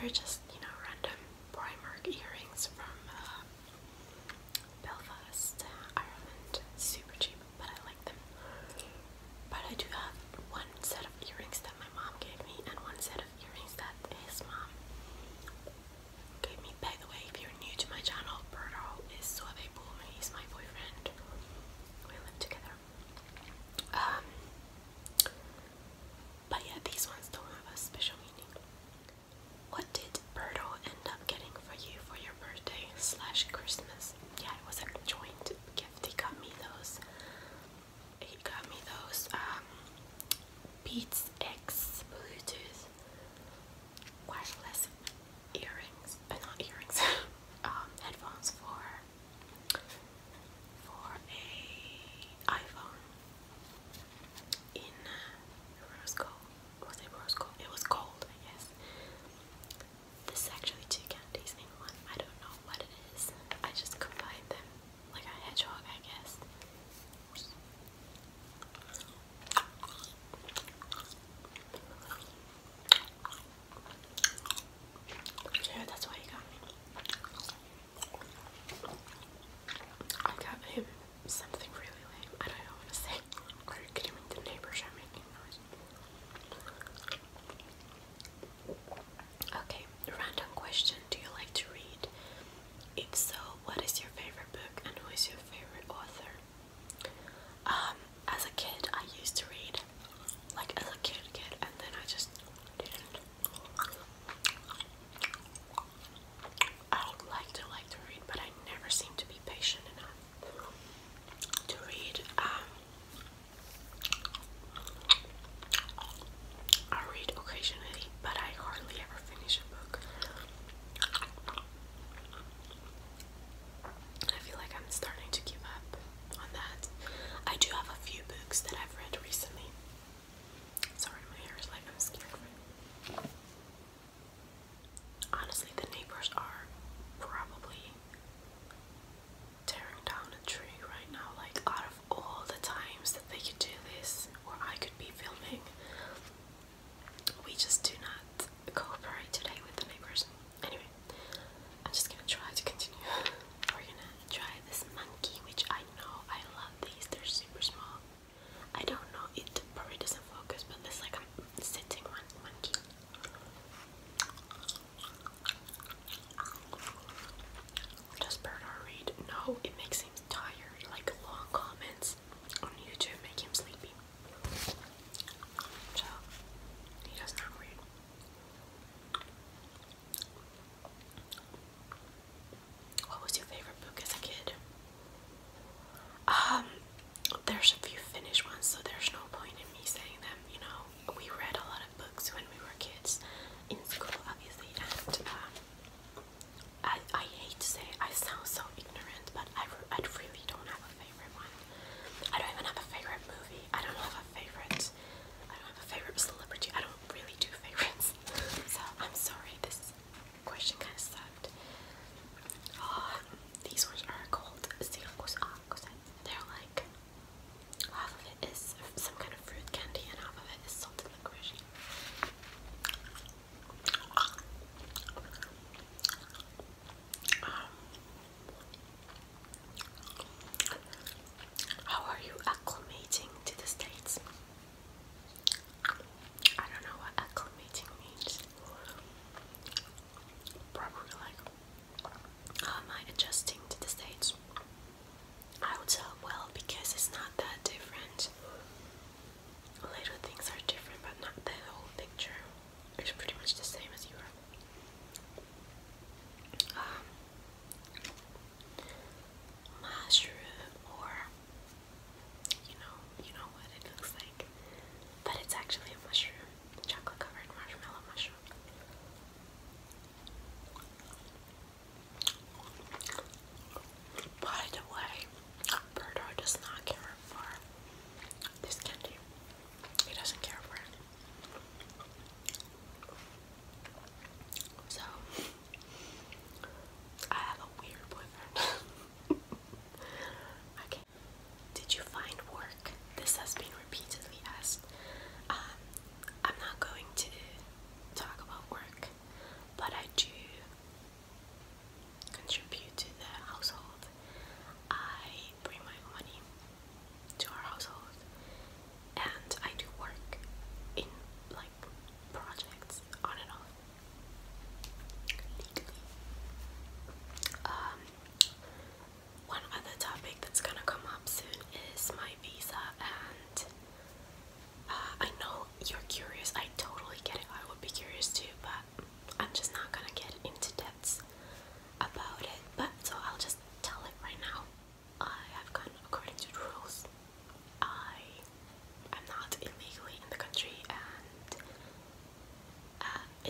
They're just, you know, random Primark earrings from Belfast, Ireland. Super cheap, but I like them. But I do have one set of earrings that my mom gave me, and one set of earrings that his mom gave me. By the way, if you're new to my channel, Berto is Suave Boomer. He's my boyfriend. We live together. But yeah, these ones don't have a special meaning. What did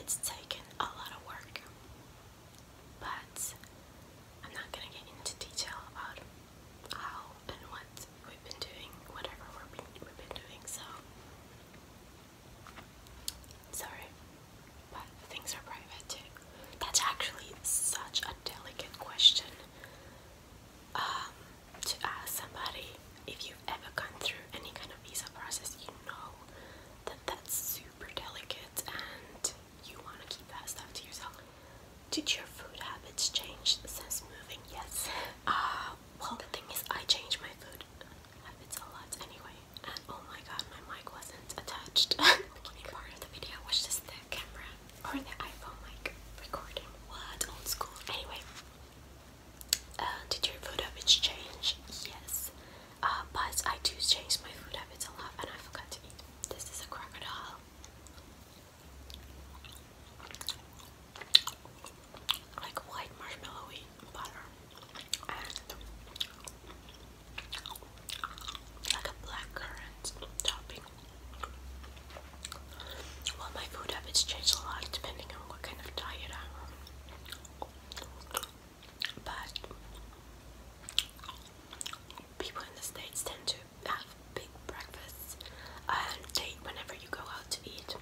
it's taken a lot of work, but I'm not gonna get into detail about how and what we've been doing, whatever we've been doing, so sorry, but things are private too. That's actually such a delicate question to ask somebody. If you've ever gone through any kind of visa process, you know that that's super delicate and you want to keep that stuff to yourself. Did your food habits change since moving? Yes. Well, the thing is, I change my food habits a lot anyway. And oh my god, my mic wasn't attached. The beginning part of the video was just the camera or the iPhone mic recording. What? Old school. Anyway, did your food habits change? Yes. But I do change my food habits a lot, and I forgot to eat. This is a crocodile. Like white marshmallowy butter and like a black currant topping. Well, my food habits change a lot depending on what kind of diet I'm on. But people in the States tend to have big breakfasts, and whenever you go out to eat,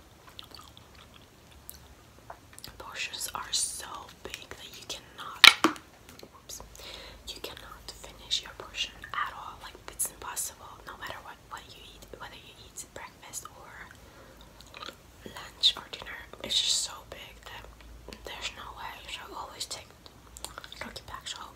portions are so big that you cannot, you cannot finish your portion at all. Like, it's impossible, no matter what you eat, whether you eat breakfast or lunch or dinner. It's just so big that there's no way. So I always take doggy bags home.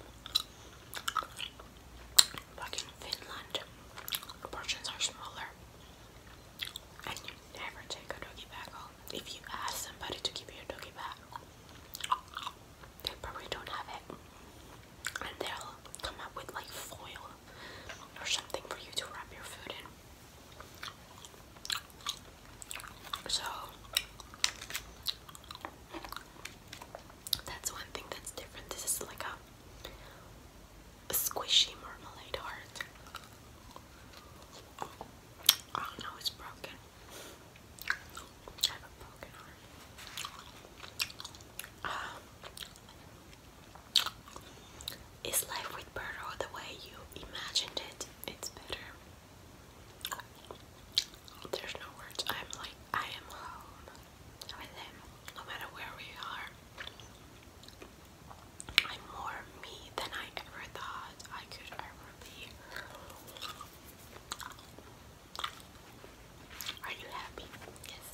Like in Finland, portions are smaller, and you never take a doggy bag home. If you ask somebody to give you a doggy bag, they probably don't have it, and they'll come up with like foil or something for you to wrap your food in. So that's one thing that's different. This is like a squishy marmalade heart. Oh no, it's broken. I have a broken heart. Is life with Birdo the way you imagined it? It's better. There's no words. I am home with him, no matter where we are. I'm more me than I ever thought I could ever be. Are you happy? Yes.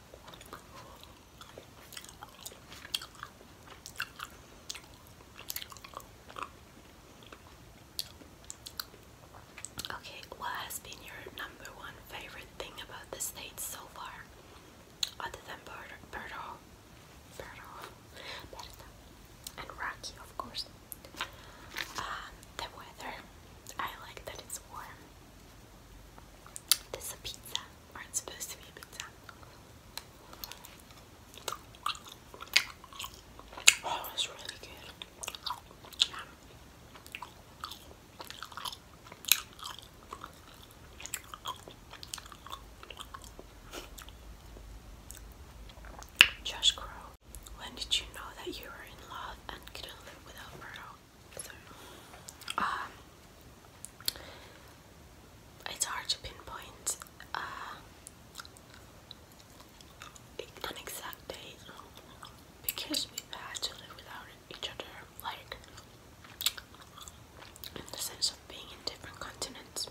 Okay, what has been your number one favorite thing about the States so far? Other than Berto, and Rocky, of course. The weather. I like that it's warm. This is a pizza, or it's supposed to be a pizza. Oh, it's really good. Yum. Josh Crow, when did you know that you were in love and couldn't live without Berto? It's hard to pinpoint an exact date because we've had to live without each other, like in the sense of being in different continents.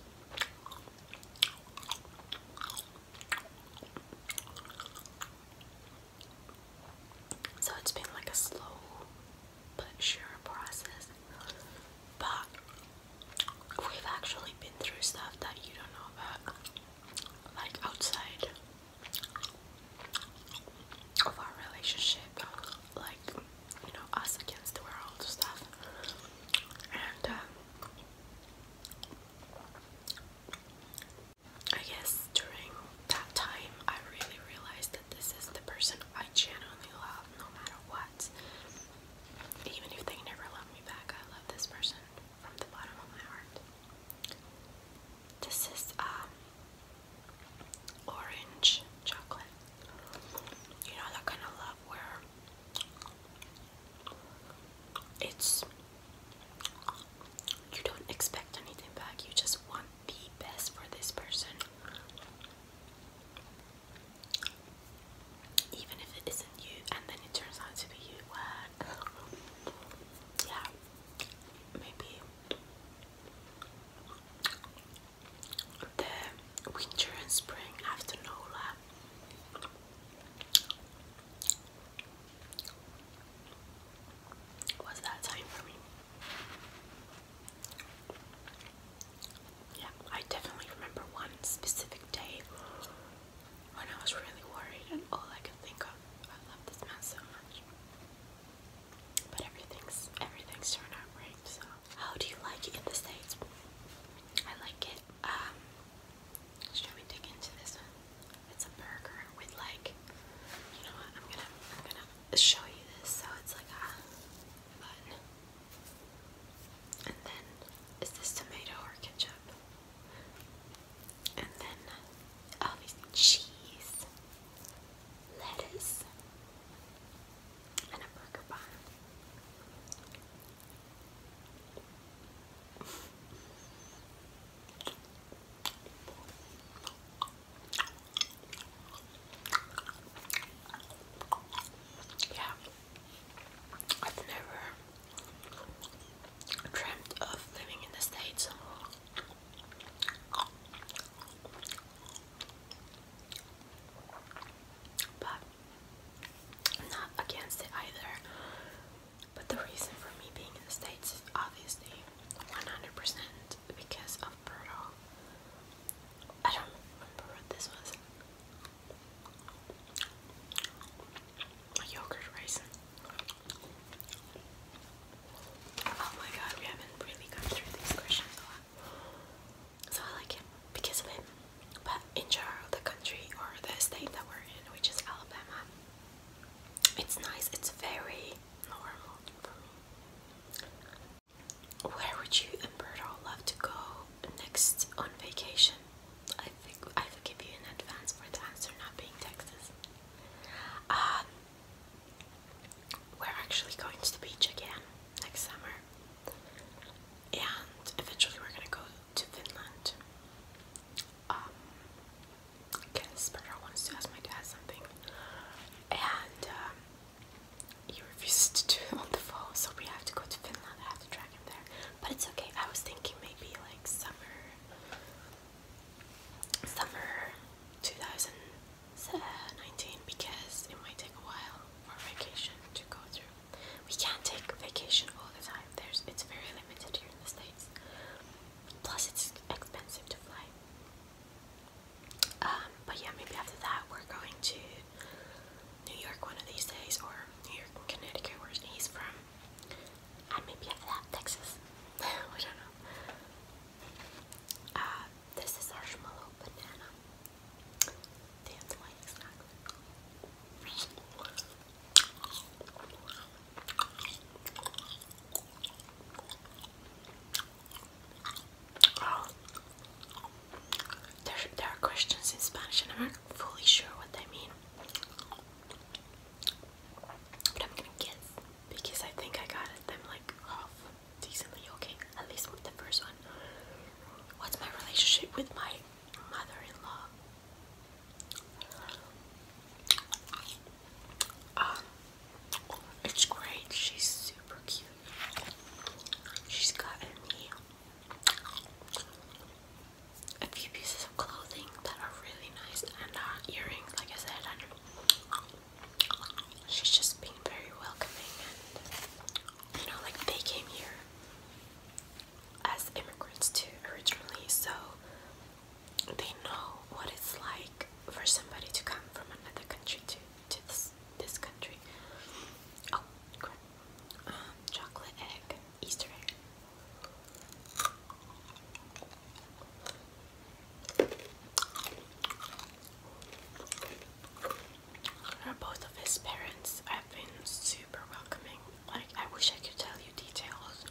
as parents have been super welcoming. Like, I wish I could tell you details.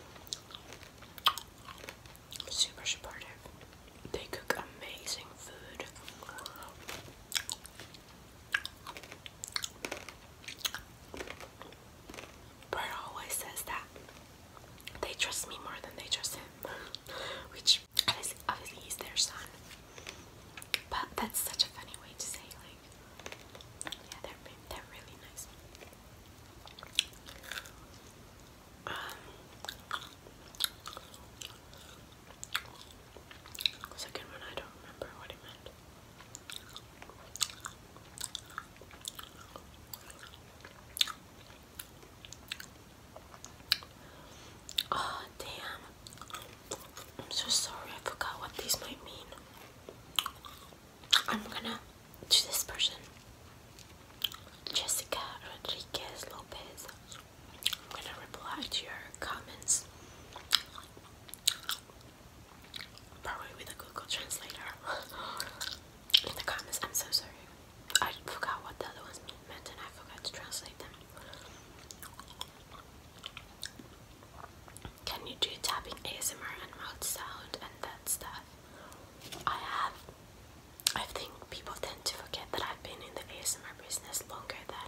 Super supportive. They cook amazing food. Bert always says that they trust me more than they trust him, which obviously he's their son. But that's such a funny way to say, like, yeah, they're really nice. Second one, I don't remember what he meant. Oh, damn. I'm so sorry, I forgot what these might mean. I'm gonna, to this person, Jessica Rodriguez Lopez, I'm gonna reply to your comments, probably with a Google Translator. In the comments, I'm so sorry. I forgot what the other ones meant and I forgot to translate them. Can you do tapping ASMR and mouth sound and that stuff? I think people tend to forget that I've been in the ASMR business longer than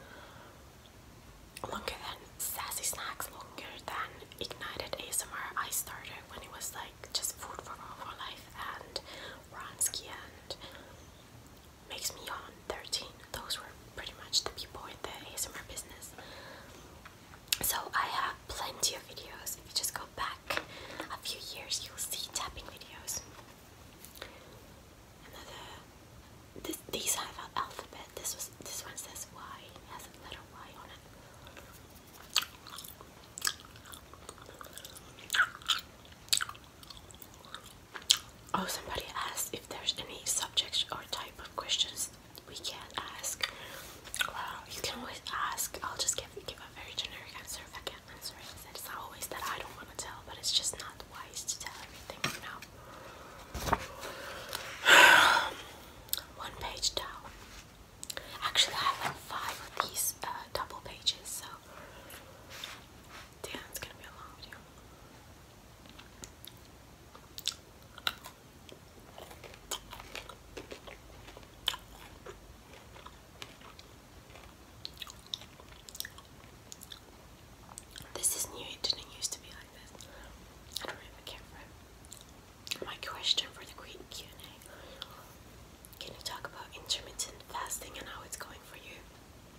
Sassy Snacks, longer than Ignited ASMR. I started when it was like just Food for Life and Ronsky and Makes Me Yawn 13. Those were pretty much the people in the ASMR business. So I have plenty of videos. If you just go back a few years, you'll see tapping videos. These have an alphabet. This one says Y. It has a letter Y on it. Oh, somebody asked if there's any subject or type of questions we can ask. Well, you can always ask. I'll just give a very generic answer if I can't answer it. It's not always that I don't want to tell, but it's just not wise to tell everything, you know. One page down. Actually, I have like 5 of these double pages, so damn, it's gonna be a long video. This is new, it didn't used to be like this. I don't really care for it. My question for the Q&A. Can you talk about intermittent fasting and how it's going for you?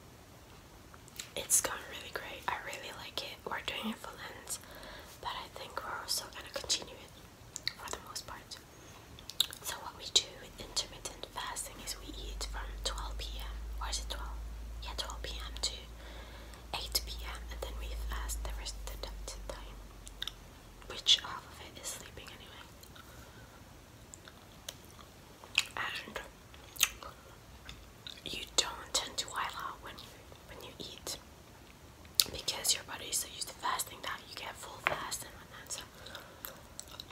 It's going really great. I really like it. We're doing it for Lent, but I think we're also gonna continue it for the most part. So what we do with intermittent fasting is we eat from 12 p.m. or is it 12? Yeah, 12 p.m. to 8 p.m. and then we fast the rest of the time, which half of it is sleeping anyway. And you don't tend to while out when you eat, because your body is so used to fasting that you get full fast and whatnot. So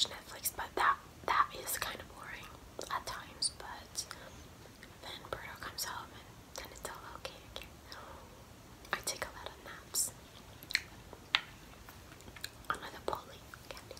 watch Netflix, but that is kind of boring at times. But then Berto comes home and then it's all okay again. I take a lot of naps. Another Polly candy.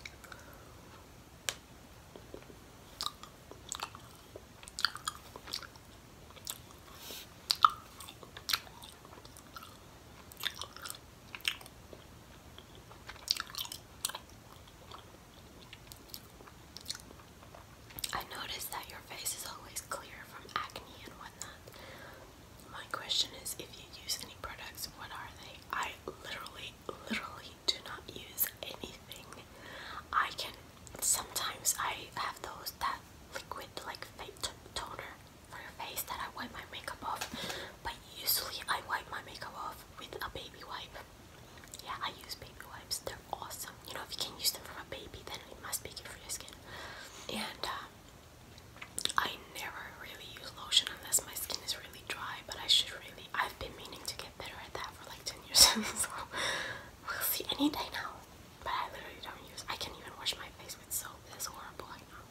I noticed that your face is always clear from acne and whatnot. My question is, if you use any products, what are they? I literally do not use anything. Sometimes I have that liquid like face toner for your face that I wipe my makeup off, but usually I wipe my makeup off with a baby wipe. Yeah, I use baby wipes. They're awesome. You know, if you can use them from a baby, then it must be good for your skin. And I never really use lotion unless my skin is really dry, but I've been meaning to get better at that for like 10 years, so we'll see any day now. But I literally don't I can't even wash my face with soap. That's horrible, I know.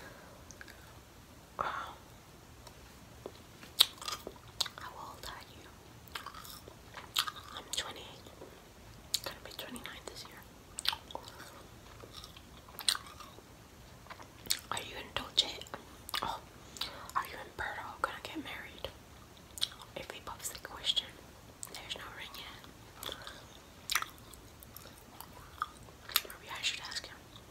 How old are you? I'm 28. Gonna be 29 this year. Are you in Dolce? Oh, are you in Berto gonna get married? If he pops the question, there's no ring yet. Maybe I should ask him.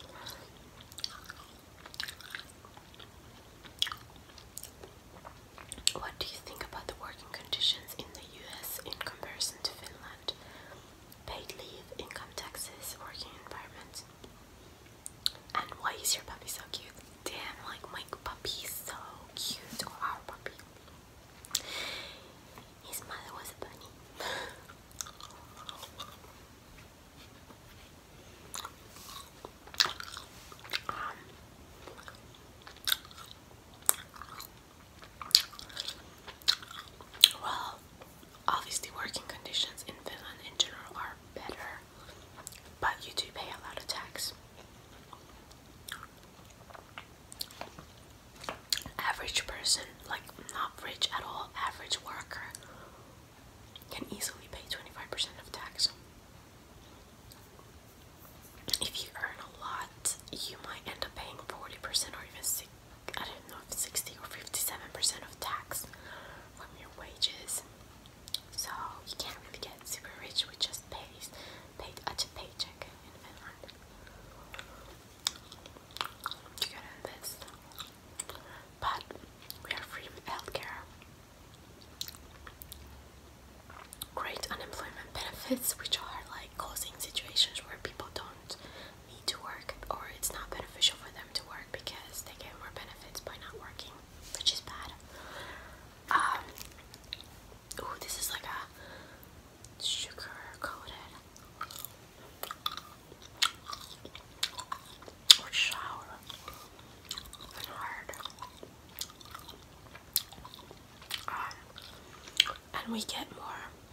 What do you think about the working conditions in the US in comparison to Finland? Paid leave, income taxes, working environment. And why is your puppy so cute? Damn, like my puppy is so cute. Or our puppy. His mother was a bunny. Well, obviously working conditions in Finland in general are better, but you do pay a lot of tax. Average person, like not rich at all, average worker, can easily pay 25% of tax. If you earn a lot, you might end up paying 40% or even I don't know if 60 or 57% of tax from your wages. So you can't really get super rich with just paid a paycheck in Finland. You gotta invest. But we are free with healthcare. Great unemployment benefits, which are like causing situations where people don't need to work or it's not beneficial for them to work because they get more benefits by not working, which is bad. Ooh, this is like a sugar coated or sour and hard. And we get more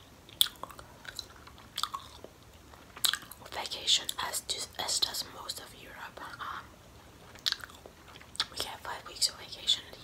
vacation as does most of Europe. We get 5 weeks of vacation a